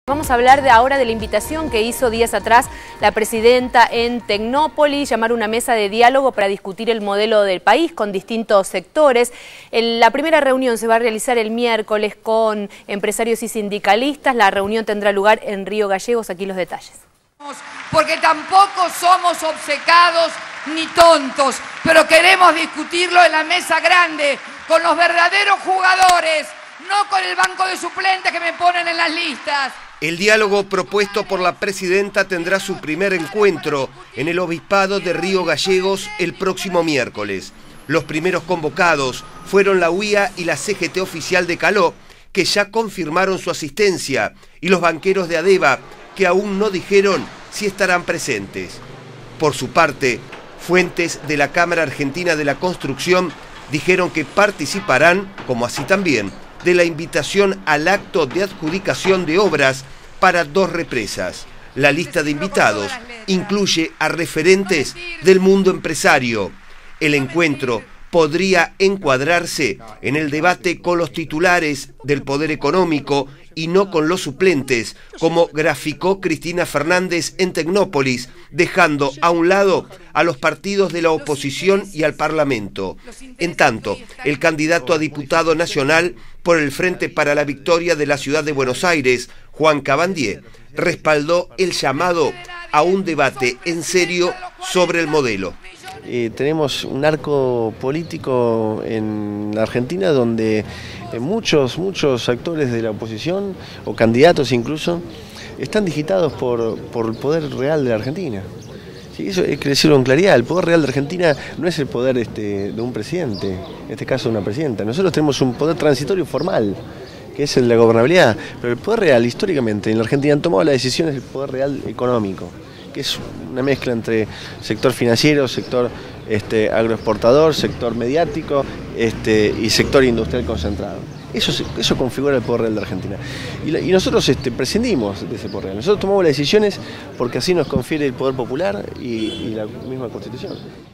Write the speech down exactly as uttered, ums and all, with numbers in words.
Vamos a hablar de ahora de la invitación que hizo días atrás la presidenta en Tecnópolis, llamar una mesa de diálogo para discutir el modelo del país con distintos sectores. El, la primera reunión se va a realizar el miércoles con empresarios y sindicalistas. La reunión tendrá lugar en Río Gallegos. Aquí los detalles. Porque tampoco somos obcecados ni tontos, pero queremos discutirlo en la mesa grande, con los verdaderos jugadores, no con el banco de suplentes que me ponen en las listas. El diálogo propuesto por la presidenta tendrá su primer encuentro en el Obispado de Río Gallegos el próximo miércoles. Los primeros convocados fueron la U I A y la C G T Oficial de Caló, que ya confirmaron su asistencia, y los banqueros de ADEVA, que aún no dijeron si estarán presentes. Por su parte, fuentes de la Cámara Argentina de la Construcción dijeron que participarán, como así también, de la invitación al acto de adjudicación de obras para dos represas. La lista de invitados incluye a referentes del mundo empresario. El encuentro podría encuadrarse en el debate con los titulares del poder económico y no con los suplentes, como graficó Cristina Fernández en Tecnópolis, dejando a un lado a los partidos de la oposición y al Parlamento. En tanto, el candidato a diputado nacional por el Frente para la Victoria de la Ciudad de Buenos Aires, Juan Cabandier, respaldó el llamado a un debate en serio sobre el modelo. Eh, tenemos un arco político en Argentina donde eh, muchos, muchos actores de la oposición, o candidatos incluso, están digitados por, por el poder real de la Argentina. Sí, eso hay que decirlo con claridad. El poder real de Argentina no es el poder este, de un presidente, en este caso de una presidenta. Nosotros tenemos un poder transitorio formal, que es el de la gobernabilidad, pero el poder real, históricamente, en la Argentina han tomado las decisiones del poder real económico, que es una mezcla entre sector financiero, sector este, agroexportador, sector mediático este, y sector industrial concentrado. Eso, eso configura el poder real de Argentina. Y, la, y nosotros este, prescindimos de ese poder real. Nosotros tomamos las decisiones porque así nos confiere el poder popular y, y la misma Constitución.